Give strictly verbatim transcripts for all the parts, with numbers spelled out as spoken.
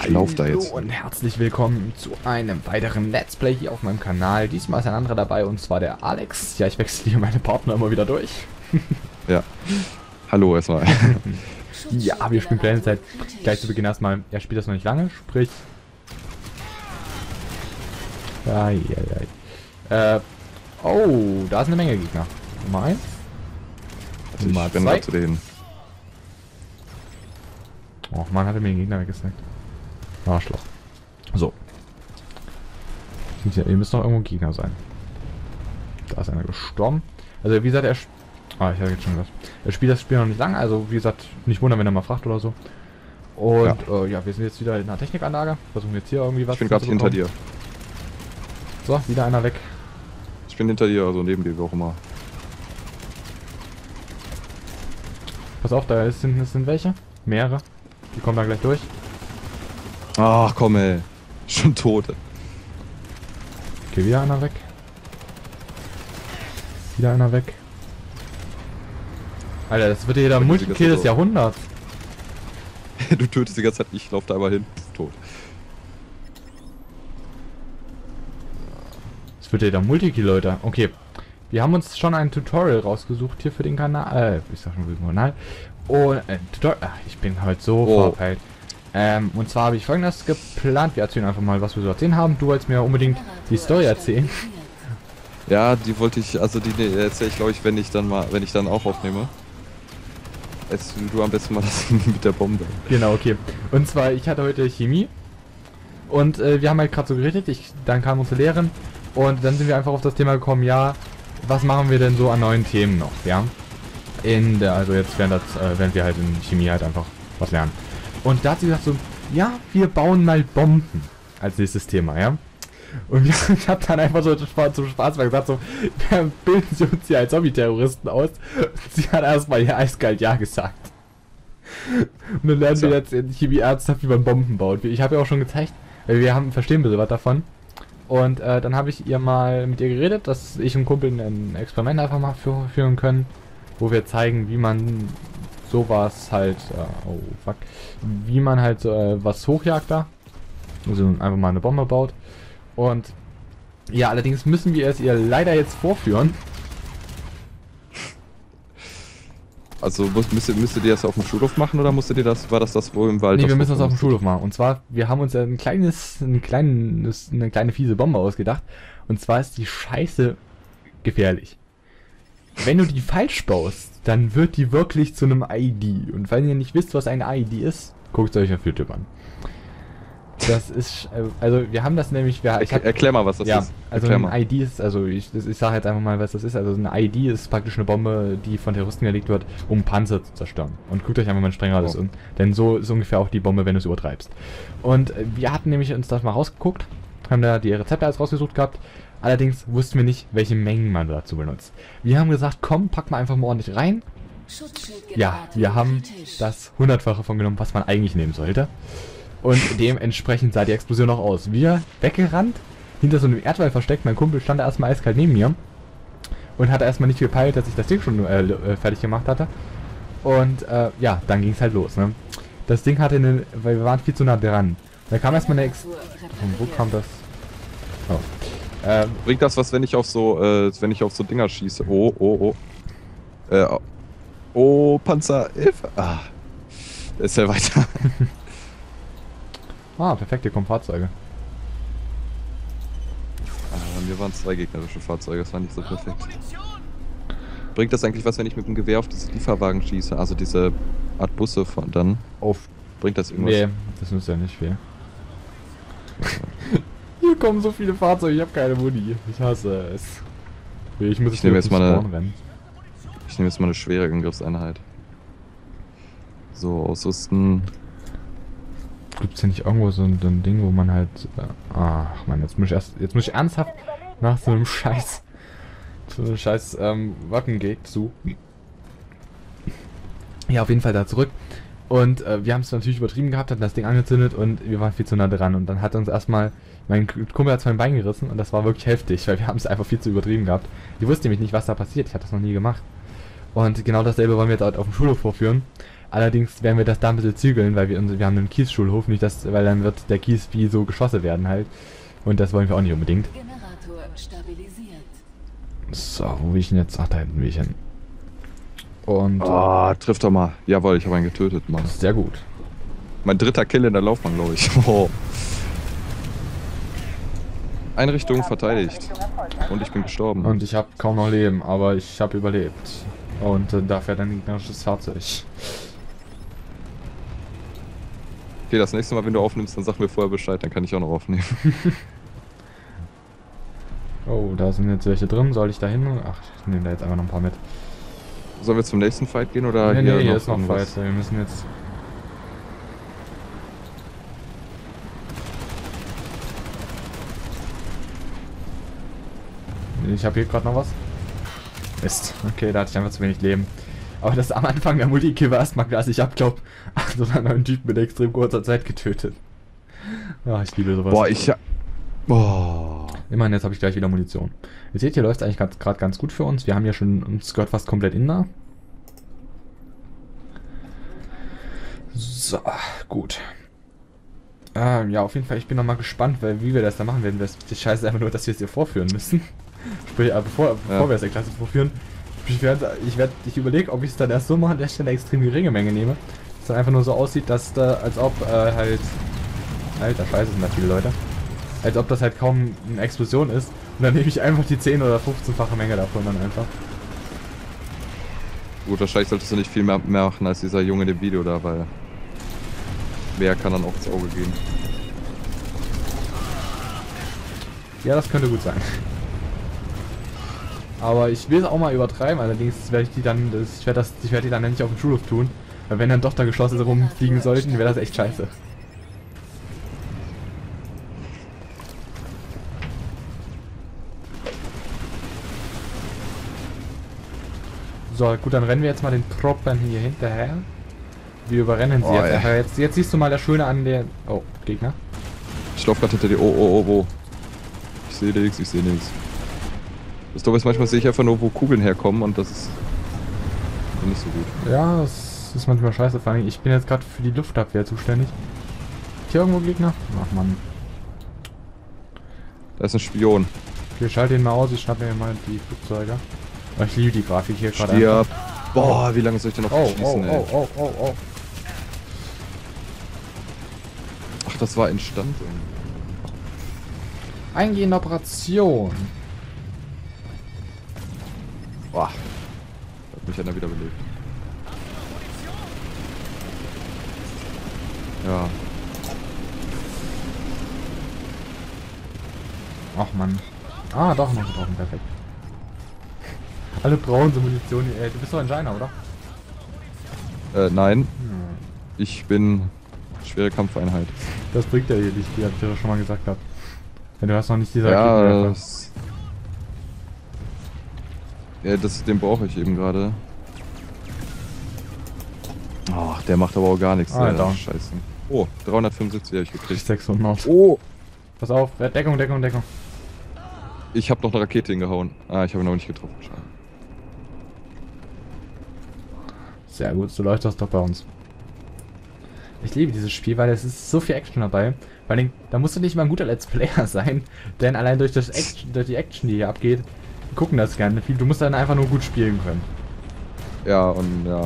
laufe da jetzt. Hallo und herzlich willkommen zu einem weiteren Let's Play hier auf meinem Kanal. Diesmal ist ein anderer dabei und zwar der Alex. Ja, ich wechsle hier meine Partner immer wieder durch. Ja. Hallo erstmal. Ja, wir spielen Planet Side. Gleich zu Beginn erstmal, er spielt das noch nicht lange, sprich... Ai, ai, ai. Äh, oh, da ist eine Menge Gegner. Nummer eins. Also ich bin gerade zu denen. Oh man, hat er mir den Gegner weggesnackt. Arschloch. So. Hier müssen noch irgendwo Gegner sein. Da ist einer gestorben. Also wie gesagt, er... Ah, ich habe jetzt schon was. Er spielt das Spiel noch nicht lange, also wie gesagt, nicht wundern, wenn er mal fragt oder so. Und ja, äh, ja wir sind jetzt wieder in einer Technikanlage. Versuchen jetzt hier irgendwie was zu Ich bin gerade hinter dir. So, wieder einer weg. Ich bin hinter dir, also neben dir, wie auch immer. Pass auf, da ist, sind, sind welche. Mehrere. Die kommen da gleich durch. Ach komm ey. Schon Tote. Okay, wieder einer weg. Wieder einer weg. Alter, das wird hier der Multikill des Jahrhunderts. Du tötest die ganze Zeit, ich laufe da aber hin. Tot. Das wird hier der Multikill, Leute. Okay. Wir haben uns schon ein Tutorial rausgesucht hier für den Kanal. Äh, ich sag schon für den Kanal. Und, äh, Tutorial. Ach, ich bin heute so oh. verpeilt. Ähm, und zwar habe ich folgendes geplant. Wir erzählen einfach mal, was wir so erzählen haben. Du wolltest mir unbedingt die Story erzählen. Ja, die wollte ich, also die, die erzähle ich glaube ich, wenn ich dann mal, wenn ich dann auch aufnehme. Jetzt, du am besten mal das mit der Bombe. Genau, okay. Und zwar, ich hatte heute Chemie. Und äh, wir haben halt gerade so geredet. Ich, dann kam unsere Lehrerin. Und dann sind wir einfach auf das Thema gekommen, ja, was machen wir denn so an neuen Themen noch, ja? In der, also jetzt während, das, äh, während wir halt in Chemie halt einfach was lernen. Und da hat sie gesagt so, ja, wir bauen mal Bomben als nächstes Thema, ja? Und wir, ich habe dann einfach so zum Spaß mal gesagt so, wir bilden sie uns hier als Zombie-Terroristen aus. Und sie hat erstmal hier eiskalt ja gesagt. Und dann lernen wir jetzt in Chemie ernsthaft, wie man Bomben baut. Ich habe ja auch schon gezeigt, weil wir haben, verstehen ein bisschen was davon. Und äh, dann habe ich ihr mal mit ihr geredet, dass ich und Kumpel ein Experiment einfach mal für, führen können, wo wir zeigen, wie man sowas halt, äh, oh fuck, wie man halt äh, was hochjagt da. Also einfach mal eine Bombe baut. Und ja, allerdings müssen wir es ihr leider jetzt vorführen. Also müsstet, müsstet ihr das auf dem Schulhof machen oder musstet ihr das, war das das wohl im Wald? Nee, wir müssen das auf dem Schulhof machen. Und zwar, wir haben uns ein kleines, ein kleines, eine kleine fiese Bombe ausgedacht. Und zwar ist die Scheiße gefährlich. Wenn du die falsch baust, dann wird die wirklich zu einem I D. Und wenn ihr nicht wisst, was ein I D ist, guckt euch auf YouTube an. Das ist, also wir haben das nämlich... Wir, ich hab, Erklär mal, was das ja, ist. Also Erklär ein mal. I D ist, also ich, ich sage jetzt einfach mal, was das ist. Also ein I D ist praktisch eine Bombe, die von Terroristen gelegt wird, um Panzer zu zerstören. Und guckt euch einfach mal ein Sprengradius oh. an. Denn so ist ungefähr auch die Bombe, wenn du es übertreibst. Und wir hatten nämlich uns das mal rausgeguckt, haben da die Rezepte alles rausgesucht gehabt. Allerdings wussten wir nicht, welche Mengen man dazu benutzt. Wir haben gesagt, komm, pack mal einfach mal ordentlich rein. Ja, wir haben das hundertfache von genommen, was man eigentlich nehmen sollte. Und dementsprechend sah die Explosion auch aus. Wir weggerannt, hinter so einem Erdwall versteckt. Mein Kumpel stand da erstmal eiskalt neben mir. Und hatte erstmal nicht gepeilt, dass ich das Ding schon äh, fertig gemacht hatte. Und äh, ja, dann ging es halt los. Ne? Das Ding hatte eine, weil wir waren viel zu nah dran. Da kam erstmal eine Ex... Von wo kam das? Oh. Ähm, Bringt das was, wenn ich auf so, äh, wenn ich auf so Dinger schieße? Oh, oh, oh. Äh, oh, Panzer elf. Ah. Ist ja weiter. Ah, perfekt, hier kommen Fahrzeuge. Ah, bei mir waren zwei gegnerische Fahrzeuge, das war nicht so perfekt. Bringt das eigentlich was, wenn ich mit dem Gewehr auf diese Lieferwagen schieße? Also diese Art Busse von dann? Auf. Bringt das irgendwas? Nee, das nützt ja nicht viel. Hier kommen so viele Fahrzeuge, ich habe keine Muni. Ich hasse es. Ich muss ich nehme jetzt mal eine, rennen. Ich nehme jetzt mal eine schwere Angriffseinheit. So, ausrüsten. Gibt es ja nicht irgendwo so ein, so ein Ding, wo man halt... Äh, ach man, jetzt muss ich erst... Jetzt muss ich ernsthaft nach so einem Scheiß... So einem Scheiß ähm, Waffengate suchen. Ja, auf jeden Fall da zurück. Und äh, wir haben es natürlich übertrieben gehabt, hatten das Ding angezündet und wir waren viel zu nah dran. Und dann hat uns erstmal... Mein Kumpel hat mein Bein gerissen und das war wirklich heftig, weil wir haben es einfach viel zu übertrieben gehabt. Ich wusste nämlich nicht, was da passiert. Ich hatte das noch nie gemacht. Und genau dasselbe wollen wir jetzt auf dem Schulhof vorführen. Allerdings werden wir das da ein bisschen zügeln, weil wir, uns- wir haben einen Kiesschulhof, nicht das, weil dann wird der Kies wie so geschossen werden halt. Und das wollen wir auch nicht unbedingt. Generator stabilisiert. So, wo will ich denn jetzt? Ach, da hinten will ich hin. Und Ah, trifft doch mal. Jawohl, ich habe einen getötet, Mann. äh, sehr gut. Mein dritter Kill in der Laufbahn, glaube ich. Oh. Einrichtung verteidigt. Und ich bin gestorben. Und ich habe kaum noch Leben, aber ich habe überlebt. Und äh, da fährt ein gegnerisches Fahrzeug. Okay, das nächste Mal, wenn du aufnimmst, dann sag mir vorher Bescheid, dann kann ich auch noch aufnehmen. Oh, da sind jetzt welche drin. Soll ich da hin? Ach, ich nehme da jetzt einfach noch ein paar mit. Sollen wir zum nächsten Fight gehen oder nee, hier, nee, hier noch ist noch irgendwas? weiter. Wir müssen jetzt... Ich habe hier gerade noch was. Mist. Okay, da hatte ich einfach zu wenig Leben. Aber das am Anfang der Multi-Kill war erstmal krass. Ich hab, glaub, acht oder neun Typen mit extrem kurzer Zeit getötet. Ah, ich liebe sowas. Boah, ich... ha- Boah. Immerhin, jetzt habe ich gleich wieder Munition. Ihr seht, hier läuft es eigentlich gerade ganz, ganz gut für uns. Wir haben ja schon uns gehört fast komplett in da. So, gut. Ähm, ja, auf jeden Fall, ich bin noch mal gespannt, weil wie wir das da machen werden. Das, die Scheiße ist einfach nur, dass wir es hier vorführen müssen. Sprich, äh, bevor, bevor Ja. wir es der Klasse vorführen. Ich werde, ich werde, ich überlege, ob ich es dann erst so mache, dass ich eine extrem geringe Menge nehme. Dass dann einfach nur so aussieht, dass da, als ob äh, halt, alter Scheiße sind da viele Leute. Als ob das halt kaum eine Explosion ist. Und dann nehme ich einfach die zehn- oder fünfzehn-fache Menge davon dann einfach. Gut, wahrscheinlich solltest du nicht viel mehr, mehr machen als dieser Junge in dem Video da, weil... Mehr kann dann auch ins Auge gehen. Ja, das könnte gut sein. Aber ich will es auch mal übertreiben, allerdings werde ich die dann, das, ich werde das, ich werde die dann nicht auf dem Schulhof tun. Weil wenn dann doch da Geschosse rumfliegen sollten, wäre das echt scheiße. So, gut, dann rennen wir jetzt mal den Truppen hier hinterher. Wir überrennen sie Oh, jetzt ey. einfach. Jetzt, jetzt siehst du mal das Schöne an der... Oh, Gegner. Ich lauf grad hinter dir. Oh, oh, oh, wo? Ich sehe nichts, ich sehe nichts. Das Doofe ist, manchmal sehe ich einfach nur, wo Kugeln herkommen und das ist nicht so gut. Ja, das ist manchmal scheiße. Vor allem, ich bin jetzt gerade für die Luftabwehr zuständig. Hier irgendwo Gegner? Ach man. Da ist ein Spion. Okay, schalte ihn mal aus. Ich schnapp mir mal die Flugzeuge. Oh, ich liebe die Grafik hier gerade. Stirb. Boah, wie lange soll ich denn noch Oh, schießen, oh, ey? oh, oh, oh, oh. Ach, das war Instand. Eingehende Operation. Boah. Hat mich einer wieder belebt. Ja. Ach man. Ah, doch, noch getroffen. Perfekt. Alle brauchen so Munition. Äh, du bist doch ein China, oder? Äh, nein. Hm. Ich bin schwere Kampfeinheit. Das bringt ja hier nicht, wie hab ich dir schon mal gesagt gehabt. Denn du hast noch nicht diese Ja, Raketenwerfer. das, ja, das, den brauche ich eben gerade. Ach, der macht aber auch gar nichts. Ah, äh, down. Scheiße. Oh, dreihundertfünfundsiebzig habe ich gekriegt. sechshundert. Oh, Pass auf, Deckung, Deckung, Deckung. ich habe noch eine Rakete hingehauen. Ah, ich habe ihn noch nicht getroffen. Schade. Sehr gut, so läuft das doch bei uns. Ich liebe dieses Spiel, weil es ist so viel Action dabei. Vor allem, da musst du nicht mal ein guter Let's Player sein, denn allein durch, das Action, durch die Action, die hier abgeht, gucken das gerne viel. Du musst dann einfach nur gut spielen können. Ja, und ja.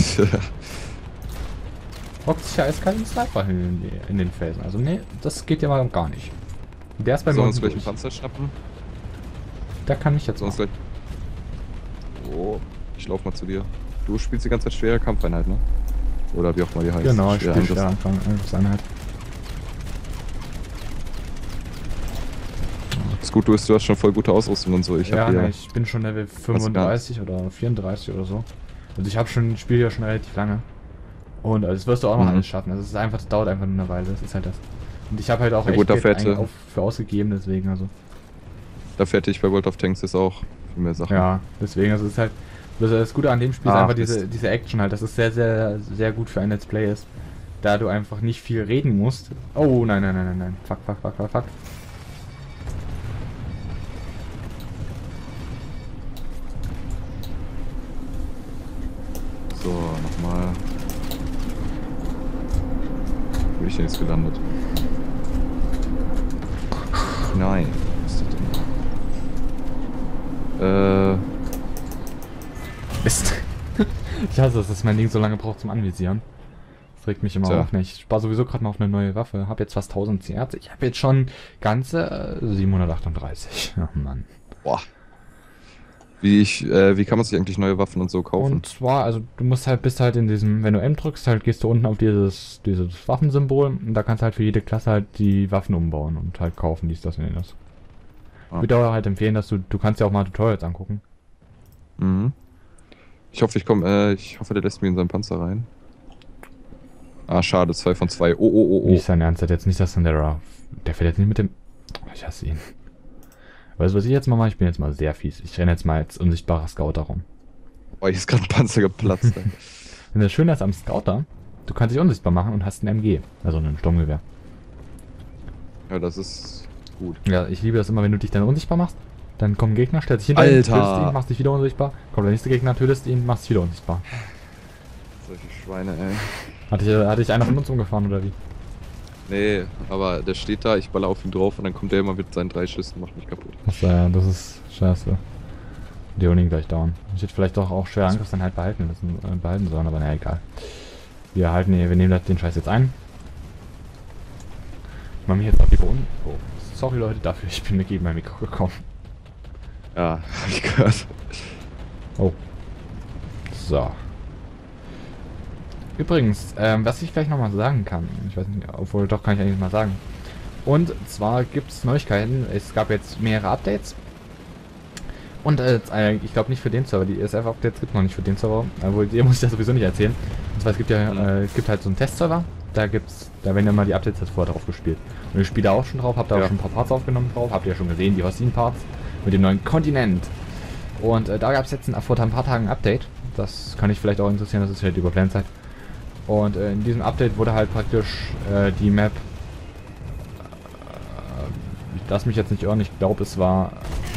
Hockt sich ja eiskalt ein Sniper hin in, die, in den Felsen. Also nee, das geht ja mal gar nicht. Der ist bei Sollen wir mir uns gleich einen durch. Panzer schnappen? Da kann ich jetzt Sonst noch. gleich. Oh, ich lauf mal zu dir. Du spielst die ganze Zeit schwere Kampfeinheit, ne? Oder wie auch immer die heißt. Genau, ich Schwere spiele Angriffs- schwer Angriffseinheit. Ist gut, du hast, du hast schon voll gute Ausrüstung und so. Ich Ja, hab hier. ne, ich bin schon Level fünfunddreißig oder vierunddreißig oder so. Also ich habe schon, spiele ja schon relativ lange. Und also das wirst du auch noch Mhm. alles schaffen. Also es ist einfach, das dauert einfach nur eine Weile. Das ist halt das. Und ich habe halt auch Ja echt gut, Geld dafür hätte- eigentlich auf, für ausgegeben, deswegen also. Dafür hätte ich bei World of Tanks jetzt auch viel mehr Sachen. Ja, deswegen, also es ist halt. Das, das Gute an dem Spiel ist Ach, einfach diese, Mist. diese Action halt, dass es sehr, sehr, sehr gut für ein Let's Play ist. Da du einfach nicht viel reden musst. Oh nein, nein, nein, nein, nein. Fuck, fuck, fuck, fuck, fuck. So, nochmal. bin ich denn jetzt gelandet? Nein. Was ist das denn? Äh. Mist. Ich hasse es, dass mein Ding so lange braucht zum Anvisieren. Das regt mich immer Tja. auf nicht. Ich spare sowieso gerade mal auf eine neue Waffe. Hab jetzt fast tausend C R. Ich habe jetzt schon ganze äh, siebenhundertachtunddreißig. Oh Mann. Boah. Wie ich, äh, wie kann man sich eigentlich neue Waffen und so kaufen? Und zwar, also du musst halt, bist halt in diesem, wenn du M drückst, halt gehst du unten auf dieses, dieses Waffensymbol und da kannst du halt für jede Klasse halt die Waffen umbauen und halt kaufen, dies, das und jenes. Ah. Ich würde auch halt empfehlen, dass du, du kannst ja auch mal Tutorials angucken. Mhm. Ich hoffe, ich komme, äh, ich hoffe, der lässt mich in seinen Panzer rein. Ah, schade, zwei von zwei. Oh, oh, oh, oh. Nicht sein Ernst, der hat jetzt nicht das in der, der fährt jetzt nicht mit dem, oh, ich hasse ihn. Weißt du, was ich jetzt mal mache? Ich bin jetzt mal sehr fies. Ich renne jetzt mal als unsichtbarer Scouter rum. Boah, hier ist gerade ein Panzer geplatzt. ey. Wenn das Schöne ist am Scouter, du kannst dich unsichtbar machen und hast ein M G, also ein Sturmgewehr. Ja, das ist gut. Ja, ich liebe das immer, wenn du dich dann unsichtbar machst, dann kommt ein Gegner, stellt sich hinter ihn, Alter! tötest ihn, machst dich wieder unsichtbar, kommt der nächste Gegner, tötest ihn, machst dich wieder unsichtbar. Solche Schweine, ey. Hatte ich, hatte ich einer von uns umgefahren oder wie? Nee, aber der steht da, ich baller auf ihn drauf und dann kommt der immer mit seinen drei Schüssen und macht mich kaputt. Achso, ja, das ist scheiße. Die holen ihn gleich down. Ich hätte vielleicht doch auch schwer Angriff dann halt behalten müssen, äh, behalten sollen, aber naja, egal. Wir halten, wir nehmen das, den Scheiß jetzt ein. Ich mach mich jetzt auch lieber un... Oh, sorry Leute dafür, ich bin mir gegen mein Mikro gekommen. Ja, hab ich gehört. Oh. So. Übrigens, ähm, was ich gleich nochmal sagen kann, ich weiß nicht, obwohl doch kann ich eigentlich mal sagen. Und zwar gibt es Neuigkeiten, es gab jetzt mehrere Updates. Und äh, ich glaube nicht für den Server, die E S F-Updates gibt es noch nicht für den Server, obwohl dir muss ich das sowieso nicht erzählen. Und zwar es gibt ja, äh, es gibt halt so einen Testserver, da gibt's, da werden ja mal die Updates jetzt vorher drauf gespielt. Und ich spiele da auch schon drauf, habt da Ja. auch schon ein paar Parts aufgenommen drauf, habt ihr ja schon gesehen, die Hostin-Parts mit dem neuen Kontinent. Und äh, da gab es jetzt ein, vor ein paar Tagen ein Update, das kann ich vielleicht auch interessieren, das ist halt über Planzeit. Und äh, in diesem Update wurde halt praktisch äh, die Map, äh, ich lass mich jetzt nicht irren, ich glaube es war,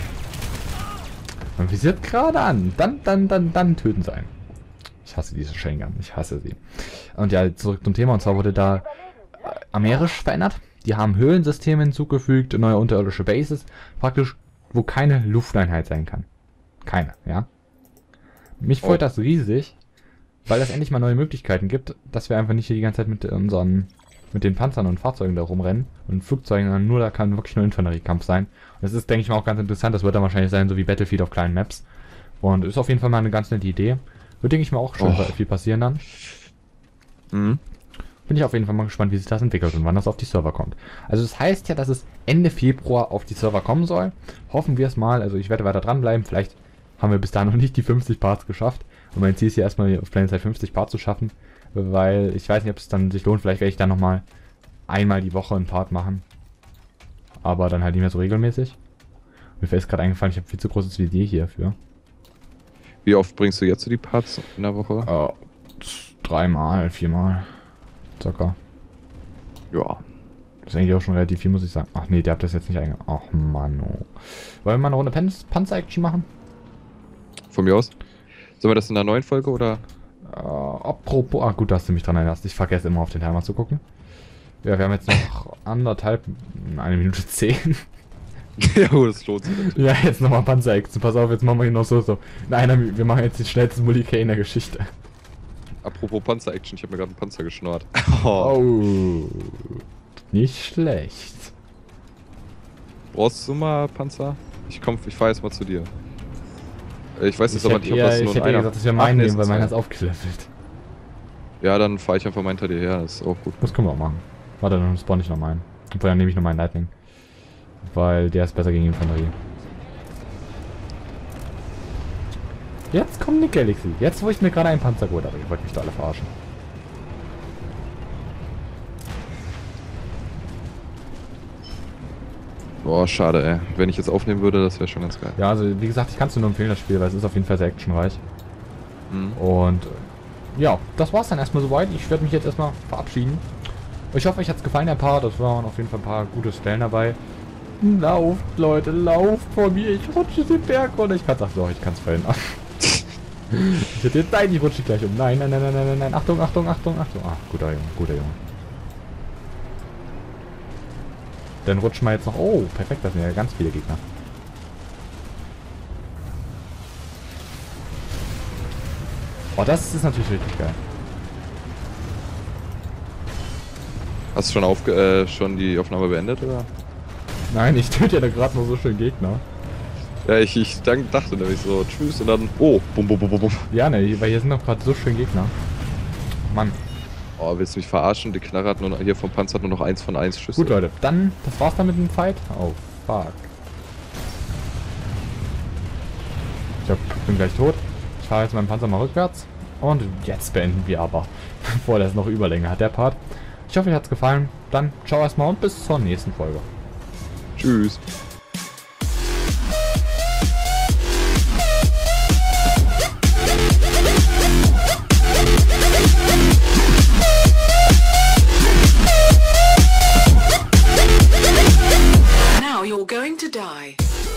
man visiert gerade an, dann, dann, dann, dann töten sie einen. Ich hasse diese Schengen, ich hasse sie. Und ja, zurück zum Thema, und zwar wurde da äh, Amerisch verändert. Die haben Höhlensysteme hinzugefügt, neue unterirdische Bases, praktisch, wo keine Lufteinheit sein kann. Keine, ja. Mich freut Oh. das riesig, weil das endlich mal neue Möglichkeiten gibt, dass wir einfach nicht hier die ganze Zeit mit unseren, mit den Panzern und Fahrzeugen da rumrennen und Flugzeugen, sondern nur, da kann wirklich nur Infanteriekampf sein. Und das ist, denke ich mal, auch ganz interessant, das wird dann wahrscheinlich sein, so wie Battlefield auf kleinen Maps. Und ist auf jeden Fall mal eine ganz nette Idee. Wird, denke ich mal, auch schon Oh. viel passieren dann. Mhm. Bin ich auf jeden Fall mal gespannt, wie sich das entwickelt und wann das auf die Server kommt. Also das heißt ja, dass es Ende Februar auf die Server kommen soll. Hoffen wir es mal, also ich werde weiter dranbleiben, vielleicht haben wir bis dahin noch nicht die fünfzig Parts geschafft. Und mein Ziel ist hier erstmal auf Planetside fünfzig Parts zu schaffen, weil ich weiß nicht, ob es dann sich lohnt, vielleicht werde ich dann nochmal einmal die Woche einen Part machen. Aber dann halt nicht mehr so regelmäßig. Mir fällt es gerade eingefallen, ich habe viel zu großes Visier hierfür. Wie oft bringst du jetzt so die Parts in der Woche? Oh, dreimal, viermal. Circa. Ja. Das ist eigentlich auch schon relativ viel, muss ich sagen. Ach nee, der hat das jetzt nicht einge... Ach Mann, oh. Wollen wir mal eine Runde Pan Panzer-Action machen? Von mir aus. Sollen wir das in der neuen Folge oder? Äh, apropos... Ah gut, dass du mich dran erinnerst. Ich vergesse immer auf den Timer zu gucken. Ja, wir haben jetzt noch anderthalb... Eine Minute zehn. Ja, oh, das lohnt sich natürlich. Ja, jetzt nochmal Panzer-Action. Pass auf, jetzt machen wir hier noch so, so. Nein, wir machen jetzt die schnellste Mullican in der Geschichte. Apropos Panzer-Action, ich habe mir gerade einen Panzer geschnurrt. Oh. Nicht schlecht. Brauchst du mal Panzer? Ich komm, ich fahr jetzt mal zu dir. Äh, Ich weiß jetzt Ich aber hätte nicht, ob eher, das ich nur hätte einer... eher gesagt, dass wir Ach, meinen nee, nehmen, weil es meiner ist ist aufgelevelt. Ja, dann fahr ich einfach mal hinter dir her, das ist auch gut. Das können wir auch machen. Warte, dann spawn ich noch meinen. Und dann nehme ich noch meinen Lightning. Weil der ist besser gegen Infanterie. Jetzt kommt eine Galaxy. Jetzt, wo ich mir gerade einen Panzer geholt habe. Ihr wollt mich da alle verarschen. Boah, schade, ey. Wenn ich jetzt aufnehmen würde, das wäre schon ganz geil. Ja, also wie gesagt, ich kann es dir nur empfehlen, das Spiel, weil es ist auf jeden Fall sehr actionreich. Mhm. Und äh, ja, das war's dann erstmal soweit. Ich werde mich jetzt erstmal verabschieden. Ich hoffe, euch hat's gefallen, der Part. Das waren auf jeden Fall ein paar gute Stellen dabei. Lauft, Leute, lauft vor mir. Ich rutsche den Berg runter. Ich kann's, ach doch, ich kann's verhindern. Ich hätte jetzt, nein, ich rutsche gleich um. Nein, nein, nein, nein, nein, nein, nein. Achtung, Achtung, Achtung, Achtung. Ah, guter Junge, guter Junge. Dann rutschen wir jetzt noch... Oh, perfekt, das sind ja ganz viele Gegner. Oh, das ist natürlich richtig geil. Hast du schon, aufge äh, schon die Aufnahme beendet, oder? Nein, ich töte ja da gerade nur so schön Gegner. Ja, ich, ich dann dachte nämlich so, tschüss, und dann, oh, bum, bum, bum, bum, bum. Ja, ne, weil hier sind doch gerade so schön Gegner. Mann. Oh, willst du mich verarschen? Die Knarre hat nur noch, hier vom Panzer hat nur noch eins von eins Schüsse. Gut, Leute, dann, das war's dann mit dem Fight. Oh, fuck. Ich glaub, ich bin gleich tot. Ich fahre jetzt meinen Panzer mal rückwärts. Und jetzt beenden wir aber, bevor das noch Überlänge hat, der Part. Ich hoffe, euch hat's gefallen. Dann ciao erstmal und bis zur nächsten Folge. Tschüss. Now you're going to die.